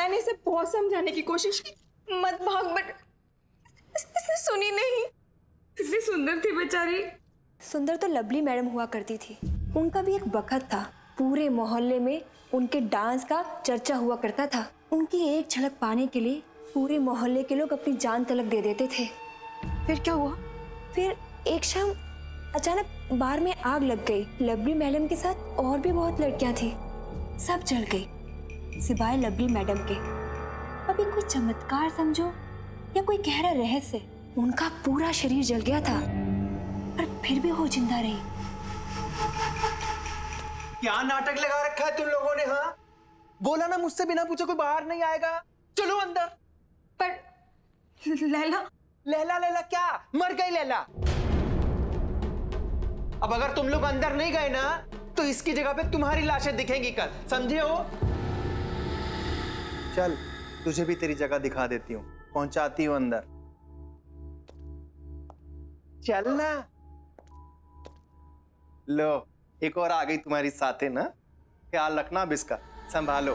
मैंने इसे बहुत समझाने की कोशिश की, मत भाग, बट इसने सुनी नहीं। इतनी सुंदर थी बेचारी। सुंदर तो लवली मैडम हुआ करती थी। उनका भी एक बखत था, पूरे मोहल्ले में उनके डांस का चर्चा हुआ करता था। उनकी एक झलक पाने के लिए पूरे मोहल्ले के लोग अपनी जान तलक दे देते थे। फिर क्या हुआ? फिर एक शाम अचानक बार में आग लग गई। लवली मैडम के साथ और भी बहुत लड़कियां थी, सब जल गई सिवाय लवली मैडम के। अभी कोई चमत्कार समझो या कोई गहरा रहस्य, उनका पूरा शरीर जल गया था पर फिर भी वो जिंदा रही। क्या नाटक लगा रखा है तुम लोगों ने? हाँ, बोला ना मुझसे बिना पूछे कोई बाहर नहीं आएगा। चलो अंदर। पर लैला, लैला लैला क्या? मर गई लैला। अब अगर तुम लोग अंदर नहीं गए ना तो इसकी जगह पे तुम्हारी लाशें दिखेंगी कल, समझे हो? चल तुझे भी तेरी जगह दिखा देती हूँ, पहुंचाती हूँ अंदर। चल ना। लो एक और आ गई तुम्हारी साथे ना, ख्याल रखना अब इसका, संभालो।